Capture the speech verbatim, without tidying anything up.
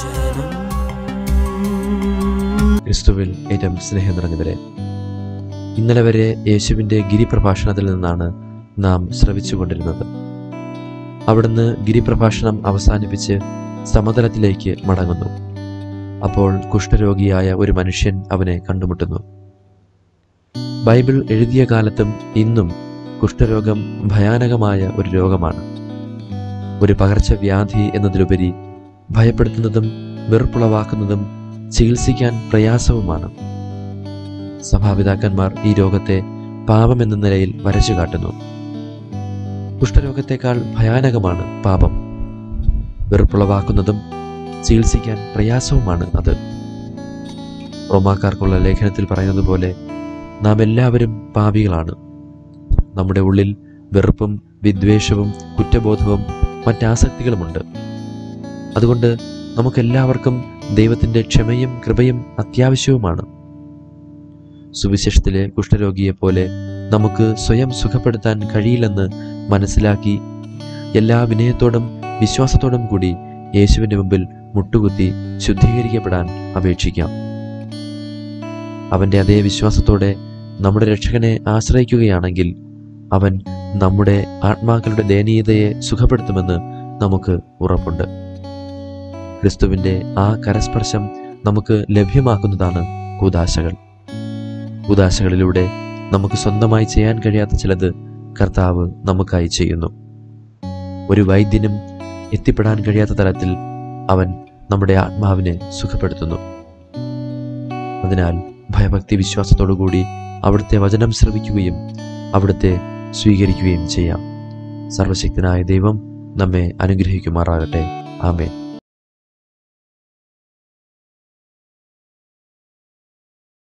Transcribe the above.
ക്രിസ്തുവിൽ ഏറ്റവും സ്നേഹം നിറഞ്ഞവരെ, ഇന്നലെ വരെ യേശുവിൻ്റെ ഗിരിപ്രഭാഷണത്തിൽ നിന്നാണ് നാം ശ്രവിച്ചുകൊണ്ടിരുന്നത്. അവിടുന്ന് ഗിരിപ്രഭാഷണം അവസാനിപ്പിച്ച് സമതലത്തിലേക്ക് മടങ്ങുന്നു. അപ്പോൾ കുഷ്ഠരോഗിയായ ഒരു മനുഷ്യൻ അവനെ കണ്ടുമുട്ടുന്നു. ബൈബിൾ എഴുതിയ കാലത്തും ഇന്നും കുഷ്ഠരോഗം ഭയാനകമായ ഒരു രോഗമാണ്. ഒരു പകർച്ചവ്യാധി എന്നതിലുപരി ഭയപ്പെടുത്തുന്നതും വെറുപ്പുളവാക്കുന്നതും ചികിത്സിക്കാൻ പ്രയാസവുമാണ്. സഭാപിതാക്കന്മാർ ഈ രോഗത്തെ പാപമെന്ന നിലയിൽ വരച്ചു കാട്ടുന്നു. കുഷ്ഠരോഗത്തെക്കാൾ ഭയാനകമാണ് പാപം. വെറുപ്പുളവാക്കുന്നതും ചികിത്സിക്കാൻ പ്രയാസവുമാണ് അത്. റോമാക്കാർക്കുള്ള ലേഖനത്തിൽ പറയുന്നത് പോലെ നാം എല്ലാവരും പാപികളാണ്. നമ്മുടെ ഉള്ളിൽ വെറുപ്പും വിദ്വേഷവും കുറ്റബോധവും മറ്റാസക്തികളുമുണ്ട്. അതുകൊണ്ട് നമുക്കെല്ലാവർക്കും ദൈവത്തിൻ്റെ ക്ഷമയും കൃപയും അത്യാവശ്യവുമാണ്. സുവിശേഷത്തിലെ കുഷ്ഠരോഗിയെപ്പോലെ നമുക്ക് സ്വയം സുഖപ്പെടുത്താൻ കഴിയില്ലെന്ന് മനസ്സിലാക്കി എല്ലാ വിനയത്തോടും വിശ്വാസത്തോടും കൂടി യേശുവിൻ്റെ മുമ്പിൽ മുട്ടുകുത്തി ശുദ്ധീകരിക്കപ്പെടാൻ അപേക്ഷിക്കാം. അവൻ്റെ അതേ വിശ്വാസത്തോടെ നമ്മുടെ രക്ഷകനെ ആശ്രയിക്കുകയാണെങ്കിൽ അവൻ നമ്മുടെ ആത്മാക്കളുടെ ദയനീയതയെ സുഖപ്പെടുത്തുമെന്ന് നമുക്ക് ഉറപ്പുണ്ട്. ക്രിസ്തുവിൻ്റെ ആ കരസ്പർശം നമുക്ക് ലഭ്യമാക്കുന്നതാണ് കൂദാശകൾ. കൂദാശകളിലൂടെ നമുക്ക് സ്വന്തമായി ചെയ്യാൻ കഴിയാത്ത ചിലത് കർത്താവ് നമുക്കായി ചെയ്യുന്നു. ഒരു വൈദ്യനും എത്തിപ്പെടാൻ കഴിയാത്ത തലത്തിൽ അവൻ നമ്മുടെ ആത്മാവിനെ സുഖപ്പെടുത്തുന്നു. അതിനാൽ ഭയഭക്തി വിശ്വാസത്തോടുകൂടി അവിടുത്തെ വചനം ശ്രവിക്കുകയും അവിടുത്തെ സ്വീകരിക്കുകയും ചെയ്യാം. സർവശക്തനായ ദൈവം നമ്മെ അനുഗ്രഹിക്കുമാറാകട്ടെ. ആമേൻ.